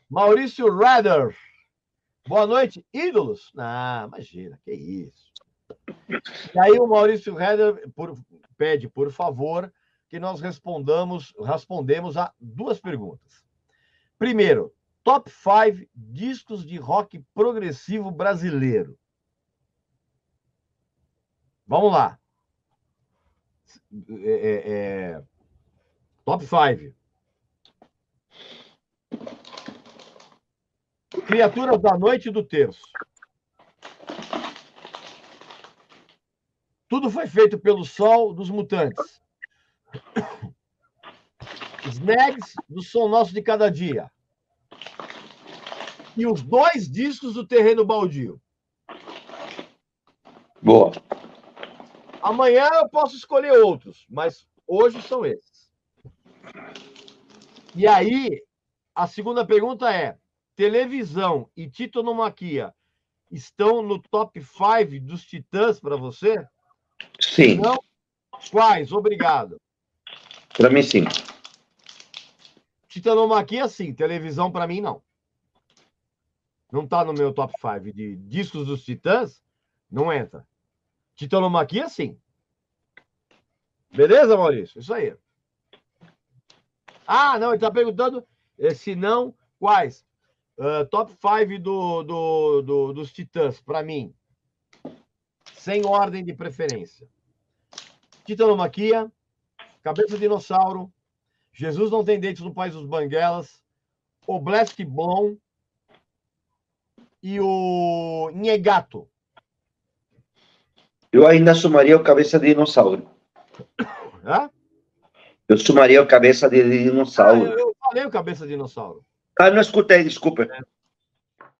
Maurício Rader. Boa noite, ídolos. Ah, imagina, que isso. E aí o Maurício Rader pede, por favor, que nós respondemos a duas perguntas. Primeiro, top 5 discos de rock progressivo brasileiro. Vamos lá. Top 5. Criaturas da Noite e do Terço. Tudo foi feito pelo Sol dos Mutantes. Snags do Som Nosso de Cada Dia. E os 2 discos do Terreno Baldio. Boa. Amanhã eu posso escolher outros, mas hoje são esses. E aí, a segunda pergunta é: televisão e titanomaquia estão no top 5 dos Titãs para você? Sim. Não? Quais? Obrigado. Para mim, sim. Titanomaquia, sim. Televisão, para mim, não. Não está no meu top 5 de discos dos Titãs, não entra. Titanomaquia, sim. Beleza, Maurício? Isso aí. Ah, não, ele está perguntando se não, quais? Top 5 dos Titãs, para mim. Sem ordem de preferência. Titanomaquia, Cabeça de Dinossauro, Jesus Não Tem Dentes no País dos Banguelas, o Blast Blom e o Nhegato. Eu ainda sumaria o Cabeça de Dinossauro. Hã? Eu sumaria o Cabeça de Dinossauro. Eu falei o Cabeça de Dinossauro. Ah, não escutei, desculpa.